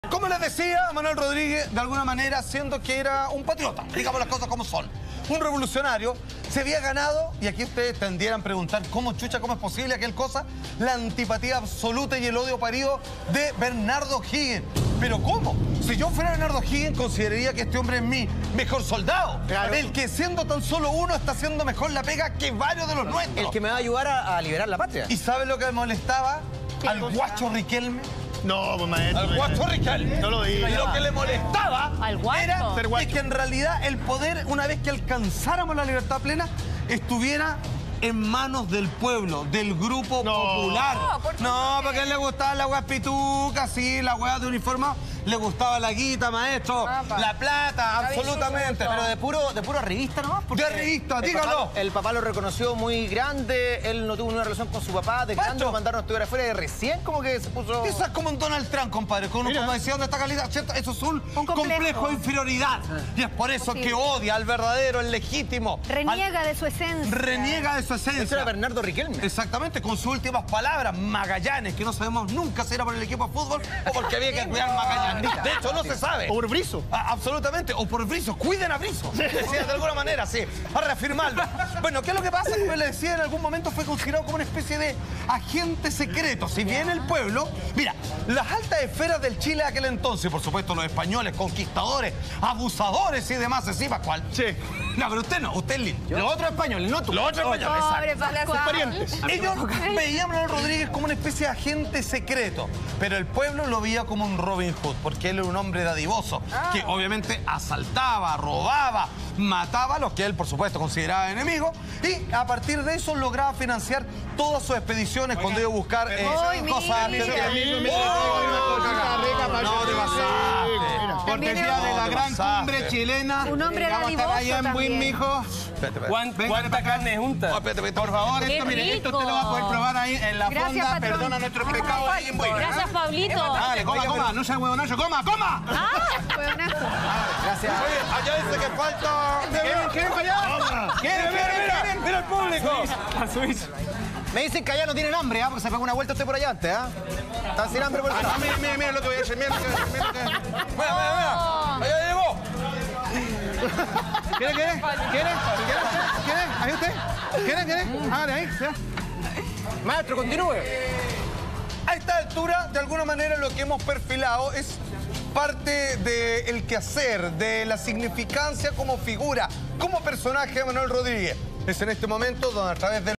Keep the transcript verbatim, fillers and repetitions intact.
Como les decía, Manuel Rodríguez, de alguna manera, siendo que era un patriota, digamos las cosas como son, un revolucionario, se había ganado, y aquí ustedes tendieran a preguntar cómo chucha, cómo es posible aquel cosa, la antipatía absoluta y el odio parido de Bernardo O'Higgins. ¿Pero cómo? Si yo fuera Bernardo O'Higgins, consideraría que este hombre es mi mejor soldado. Claro. El que siendo tan solo uno está haciendo mejor la pega que varios de los nuestros. El que me va a ayudar a, a liberar la patria. ¿Y sabe lo que me molestaba? Al guacho Riquelme. No, pues maestro. Al guacho Riquelme. No lo diga. Y lo que le molestaba ¿Al guacho? era Ser guacho. es que en realidad el poder, una vez que alcanzáramos la libertad plena, estuviera en manos del pueblo, del grupo No. popular. No, ¿por qué? No, porque a él le gustaba la hueá pituca, sí, la hueá de uniformado. Le gustaba la guita, maestro, Apa. la plata, absolutamente. Pero Pero de puro, de puro arribista nomás. porque De arribista, el dígalo. papá- el papá lo reconoció muy grande, él no tuvo una relación con su papá, de grande Maestro. lo mandaron a estudiar afuera y recién como que se puso... Eso es como un Donald Trump, compadre, con un, Mira. como decía, ¿dónde está calidad? ¿Cierto? Eso es un, Un complejo. de inferioridad. Y es por eso Sí. que odia al verdadero, el legítimo. Reniega de su esencia. al- Reniega de su Eso era esencia. Bernardo Riquelme. Exactamente, con sus últimas palabras, Magallanes, que no sabemos nunca si era por el equipo de fútbol o porque había que cuidar Magallanes. De hecho, no se sabe. O por Brizo. Ah, absolutamente, o por Brizo, cuiden a Brizo. Decía de alguna manera, sí, a reafirmarlo. Bueno, ¿qué es lo que pasa? Como le decía, en algún momento fue considerado como una especie de agente secreto. Si bien el pueblo, mira, las altas esferas del Chile de aquel entonces, por supuesto, los españoles, conquistadores, abusadores y demás, ¿sí, Pascual? Sí. No, pero usted no, usted es lindo. Los otros españoles, no tú. Los otros españoles, Pobre exacto. Pascual. Parientes. Ellos veían a Manuel Rodríguez como una especie de agente secreto, pero el pueblo lo veía como un Robin Hood, porque él era un hombre dadivoso, que obviamente asaltaba, robaba, mataba a los que él, por supuesto, consideraba enemigos, y a partir de eso lograba financiar todas sus expediciones cuando iba a buscar eh, Ay, cosas mira. argentinas. Permiso, mira, le traigo una cosita rica para No, que- te pasaste. Mira. También Cortesía era- de la No, te gran pasaste. cumbre chilena. Un hombre Vamos a estar dadivoso allá en Buin, también. mijo. Espérate, espérate. ¿Cuán- Venga, ¿Cuánta para acá. carne junta? Oh, espérate, espérate. Por favor, ¡Qué esto, mire, esto usted lo va a poder rico! probar ahí en la Gracias, fonda. patrón. Perdona nuestros pecados ahí en Buin. Gracias, Pablito. Dale, coma, coma, no sea huevonazo, coma, coma. Ah, huevonazo. Gracias. Oye, allá dice que falta... ¿Quieren, quieren para allá? ¿Quieren, quieren, quieren? ¡Mira el público! A Switch. Me dicen que allá no tienen hambre, ¿ah? Porque se pegó una vuelta usted por allá antes, ¿ah? Están sin hambre por Ah, allá. no, mira, mira, mira lo que voy a hacer, mira lo que voy a hacer, mira lo que voy a hacer. Mira, mira, mira. Allá llegó. ¿Quieren, quieren? ¿Quieren? ¿Quieren? ¿Quieren? ¿Ahí usted? ¿Quieren, quieren? Hágale ahí, ya. Maestro, continúe. A esta altura, de alguna manera, lo que hemos perfilado es parte del quehacer, de la significancia como figura, como personaje de Manuel Rodríguez. Es en este momento donde a través de